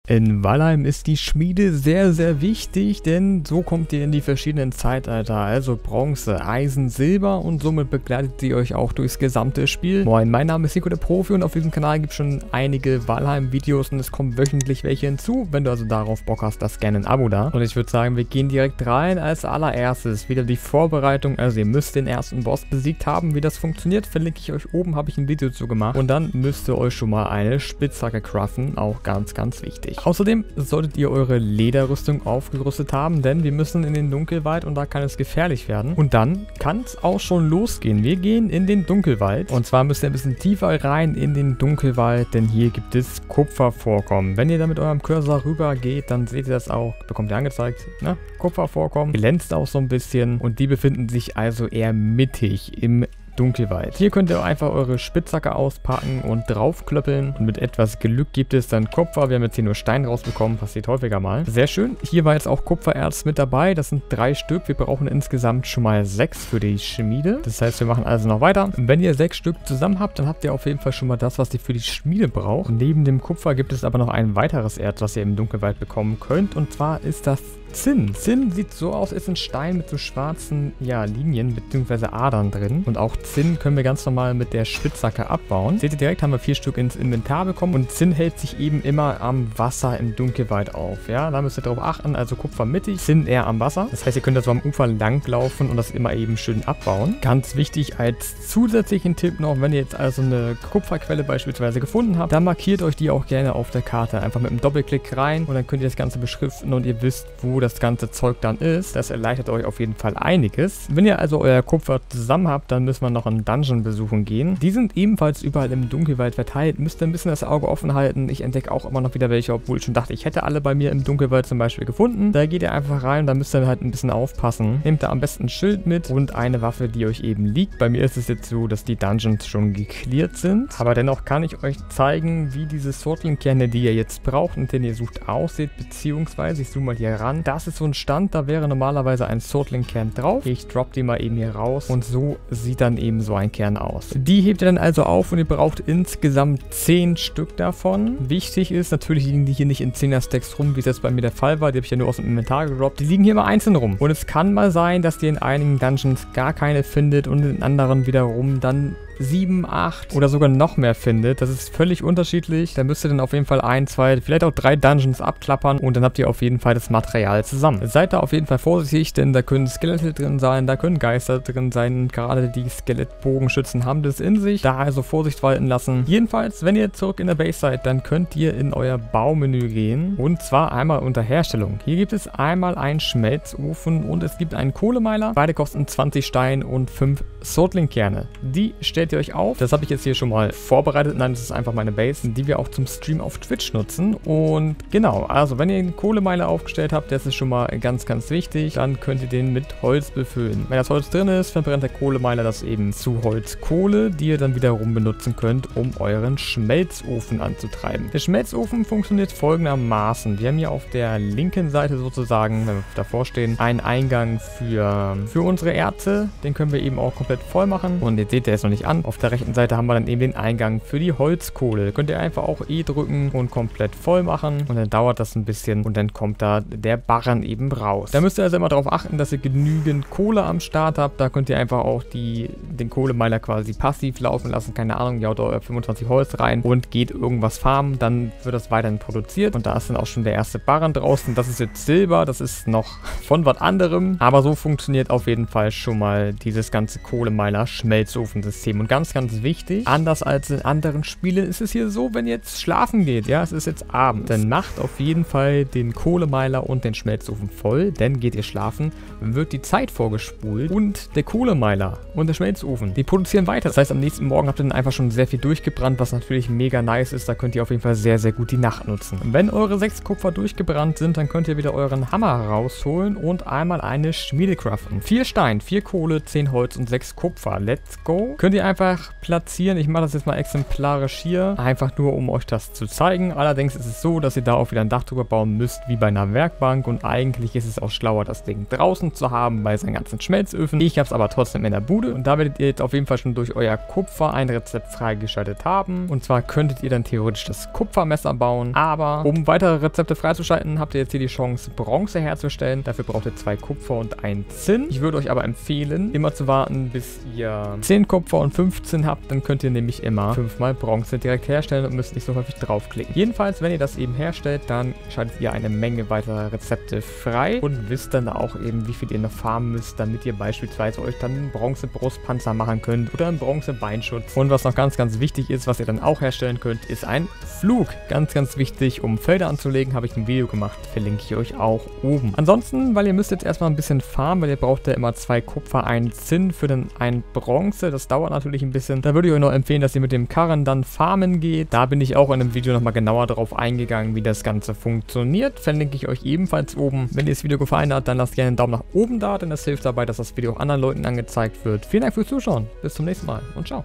In Valheim ist die Schmiede sehr, sehr wichtig, denn so kommt ihr in die verschiedenen Zeitalter, also Bronze, Eisen, Silber und somit begleitet sie euch auch durchs gesamte Spiel. Moin, mein Name ist Nico der Profi und auf diesem Kanal gibt es schon einige Valheim-Videos und es kommen wöchentlich welche hinzu. Wenn du also darauf Bock hast, lass gerne ein Abo da. Und ich würde sagen, wir gehen direkt rein. Als allererstes wieder die Vorbereitung, also ihr müsst den ersten Boss besiegt haben. Wie das funktioniert, verlinke ich euch oben, habe ich ein Video zu gemacht. Und dann müsst ihr euch schon mal eine Spitzhacke craften, auch ganz, ganz wichtig. Außerdem solltet ihr eure Lederrüstung aufgerüstet haben, denn wir müssen in den Dunkelwald und da kann es gefährlich werden. Und dann kann es auch schon losgehen. Wir gehen in den Dunkelwald und zwar müsst ihr ein bisschen tiefer rein in den Dunkelwald, denn hier gibt es Kupfervorkommen. Wenn ihr da mit eurem Cursor rüber geht, dann seht ihr das auch, bekommt ihr angezeigt, ne? Kupfervorkommen, glänzt auch so ein bisschen und die befinden sich also eher mittig im Dunkelwald. Hier könnt ihr einfach eure Spitzhacke auspacken und draufklöppeln. Und mit etwas Glück gibt es dann Kupfer. Wir haben jetzt hier nur Stein rausbekommen, passiert häufiger mal. Sehr schön. Hier war jetzt auch Kupfererz mit dabei. Das sind 3 Stück. Wir brauchen insgesamt schon mal 6 für die Schmiede. Das heißt, wir machen also noch weiter. Und wenn ihr 6 Stück zusammen habt, dann habt ihr auf jeden Fall schon mal das, was ihr für die Schmiede braucht. Neben dem Kupfer gibt es aber noch ein weiteres Erz, was ihr im Dunkelwald bekommen könnt. Und zwar ist das Zinn. Zinn sieht so aus, ist ein Stein mit so schwarzen, ja, Linien bzw. Adern drin. Und auch Zinn können wir ganz normal mit der Spitzhacke abbauen. Seht ihr direkt, haben wir 4 Stück ins Inventar bekommen. Und Zinn hält sich eben immer am Wasser im Dunkelwald auf. Ja, da müsst ihr drauf achten. Also Kupfer mittig, Zinn eher am Wasser. Das heißt, ihr könnt da so am Ufer lang laufen und das immer eben schön abbauen. Ganz wichtig als zusätzlichen Tipp noch, wenn ihr jetzt also eine Kupferquelle beispielsweise gefunden habt, dann markiert euch die auch gerne auf der Karte. Einfach mit einem Doppelklick rein und dann könnt ihr das Ganze beschriften und ihr wisst, wo das ganze Zeug dann ist. Das erleichtert euch auf jeden Fall einiges. Wenn ihr also euer Kupfer zusammen habt, dann müssen wir noch einen Dungeon besuchen gehen. Die sind ebenfalls überall im Dunkelwald verteilt. Müsst ihr ein bisschen das Auge offen halten. Ich entdecke auch immer noch wieder welche, obwohl ich schon dachte, ich hätte alle bei mir im Dunkelwald zum Beispiel gefunden. Da geht ihr einfach rein, da müsst ihr halt ein bisschen aufpassen. Nehmt da am besten ein Schild mit und eine Waffe, die euch eben liegt. Bei mir ist es jetzt so, dass die Dungeons schon geklärt sind. Aber dennoch kann ich euch zeigen, wie diese Sortling-Kerne, die ihr jetzt braucht und den ihr sucht, aussieht. Beziehungsweise, ich zoome mal hier ran. Das ist so ein Stand, da wäre normalerweise ein Sortling-Kern drauf. Ich droppe die mal eben hier raus und so sieht dann eben so ein Kern aus. Die hebt ihr dann also auf und ihr braucht insgesamt 10 Stück davon. Wichtig ist, natürlich liegen die hier nicht in 10er Stacks rum, wie es jetzt bei mir der Fall war. Die habe ich ja nur aus dem Inventar gedroppt. Die liegen hier mal einzeln rum. Und es kann mal sein, dass ihr in einigen Dungeons gar keine findet und in anderen wiederum dann 7, 8 oder sogar noch mehr findet. Das ist völlig unterschiedlich. Da müsst ihr dann auf jeden Fall 1, 2, vielleicht auch 3 Dungeons abklappern und dann habt ihr auf jeden Fall das Material zusammen. Seid da auf jeden Fall vorsichtig, denn da können Skelette drin sein, da können Geister drin sein. Gerade die Skelettbogenschützen haben das in sich. Da also Vorsicht walten lassen. Jedenfalls, wenn ihr zurück in der Base seid, dann könnt ihr in euer Baumenü gehen und zwar einmal unter Herstellung. Hier gibt es einmal einen Schmelzofen und es gibt einen Kohlemeiler. Beide kosten 20 Stein und 5 Sortling-Kerne. Die stellt ihr euch auf. Das habe ich jetzt hier schon mal vorbereitet. Nein, das ist einfach meine Base, die wir auch zum Stream auf Twitch nutzen. Und genau, also wenn ihr einen Kohlemeiler aufgestellt habt, das ist schon mal ganz, ganz wichtig, dann könnt ihr den mit Holz befüllen. Wenn das Holz drin ist, verbrennt der Kohlemeiler das eben zu Holzkohle, die ihr dann wiederum benutzen könnt, um euren Schmelzofen anzutreiben. Der Schmelzofen funktioniert folgendermaßen. Wir haben hier auf der linken Seite sozusagen, wenn wir davor stehen, einen Eingang für unsere Erze. Den können wir eben auch komplett voll machen. Und jetzt seht ihr es noch nicht an. Auf der rechten Seite haben wir dann eben den Eingang für die Holzkohle. Könnt ihr einfach auch E drücken und komplett voll machen. Und dann dauert das ein bisschen und dann kommt da der Barren eben raus. Da müsst ihr also immer darauf achten, dass ihr genügend Kohle am Start habt. Da könnt ihr einfach auch den Kohlemeiler quasi passiv laufen lassen. Keine Ahnung, ihr haut euer 25 Holz rein und geht irgendwas farmen. Dann wird das weiterhin produziert. Und da ist dann auch schon der erste Barren draußen. Das ist jetzt Silber. Das ist noch von was anderem. Aber so funktioniert auf jeden Fall schon mal dieses ganze Kohlemeiler-Schmelzofensystem. Und ganz, ganz wichtig, anders als in anderen Spielen ist es hier so, wenn ihr jetzt schlafen geht, ja, es ist jetzt Abend, dann macht auf jeden Fall den Kohlemeiler und den Schmelzofen voll, denn geht ihr schlafen, dann wird die Zeit vorgespult und der Kohlemeiler und der Schmelzofen, die produzieren weiter. Das heißt, am nächsten Morgen habt ihr dann einfach schon sehr viel durchgebrannt, was natürlich mega nice ist, da könnt ihr auf jeden Fall sehr, sehr gut die Nacht nutzen. Und wenn eure 6 Kupfer durchgebrannt sind, dann könnt ihr wieder euren Hammer rausholen und einmal eine Schmiede craften. 4 Stein, 4 Kohle, 10 Holz und 6 Kupfer. Let's go. Könnt ihr einfach platzieren. Ich mache das jetzt mal exemplarisch hier, einfach nur um euch das zu zeigen. Allerdings ist es so, dass ihr da auch wieder ein Dach drüber bauen müsst, wie bei einer Werkbank. Und eigentlich ist es auch schlauer, das Ding draußen zu haben, bei seinen ganzen Schmelzöfen. Ich habe es aber trotzdem in der Bude. Und da werdet ihr jetzt auf jeden Fall schon durch euer Kupfer ein Rezept freigeschaltet haben. Und zwar könntet ihr dann theoretisch das Kupfermesser bauen. Aber um weitere Rezepte freizuschalten, habt ihr jetzt hier die Chance, Bronze herzustellen. Dafür braucht ihr 2 Kupfer und 1 Zinn. Ich würde euch aber empfehlen, immer zu warten, bis ihr 10 Kupfer und 15 habt. Dann könnt ihr nämlich immer 5-mal Bronze direkt herstellen und müsst nicht so häufig draufklicken. Jedenfalls, wenn ihr das eben herstellt, dann schaltet ihr eine Menge weiterer Rezepte frei und wisst dann auch eben, wie viel ihr noch farmen müsst, damit ihr beispielsweise euch dann einen Bronze-Brustpanzer machen könnt oder einen Bronze-Beinschutz. Und was noch ganz, ganz wichtig ist, was ihr dann auch herstellen könnt, ist ein Flug. Ganz, ganz wichtig, um Felder anzulegen, habe ich ein Video gemacht, verlinke ich euch auch oben. Ansonsten, weil ihr müsst jetzt erstmal ein bisschen farmen, weil ihr braucht ja immer 2 Kupfer, 1 Zinn für den 1 Bronze. Das dauert natürlich ein bisschen. Da würde ich euch noch empfehlen, dass ihr mit dem Karren dann farmen geht. Da bin ich auch in einem Video nochmal genauer drauf eingegangen, wie das Ganze funktioniert. Verlinke ich euch ebenfalls oben. Wenn dir das Video gefallen hat, dann lasst gerne einen Daumen nach oben da, denn das hilft dabei, dass das Video auch anderen Leuten angezeigt wird. Vielen Dank fürs Zuschauen. Bis zum nächsten Mal und ciao.